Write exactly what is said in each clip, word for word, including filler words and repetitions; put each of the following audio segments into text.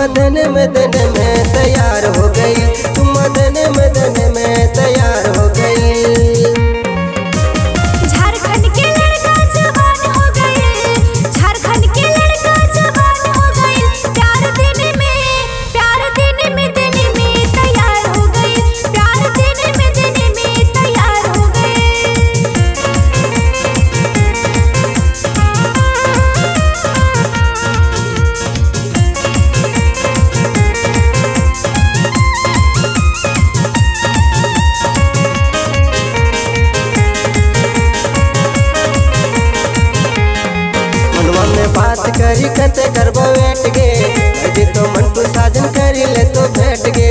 चुम्मा देने में देने में तैयार हो गई, चुम्मा देने में देने में तैयार हो गई। झारखंड के लड़का जवान हो गए, झारखंड के लड़का जवान हो गए, प्यार देने में प्यार देने में देने में तैयार हो गए, प्यार देने में देने में तैयार हो गए। बात करी कते करबो वेट गे, यदि तो मंटू साजन करी ले तो भेट गे।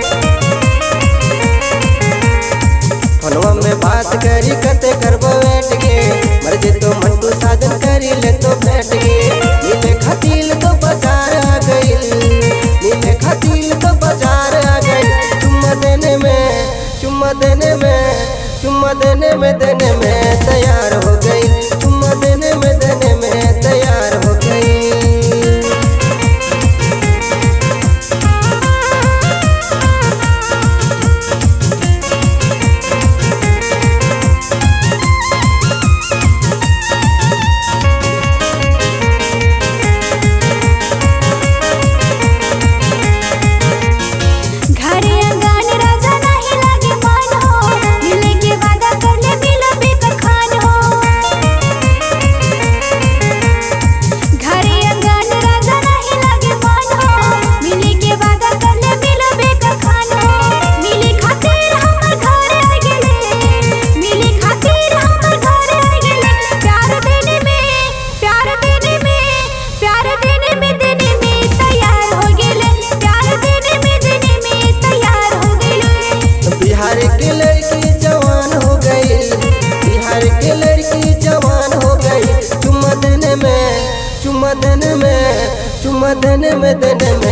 फोनवा में बात करी कते करबो वेट गे, मर्जी तो मंटू साजन करी ले तो भेट गे। मिले खातिर तो बाजार आ गई, मिले खातिर तो बाजार आ गई। चुम्मा देने में चुम्मा देने में चुम्मा देने में देने में तैयार हो गई, चुम्मा देने में देने में तैयार हो गई। बिहार के लड़की जवान हो गई, बिहार के लड़की जवान हो गई। चुम्मा देने में चुम्मा देने में चुम्मा देने में देने में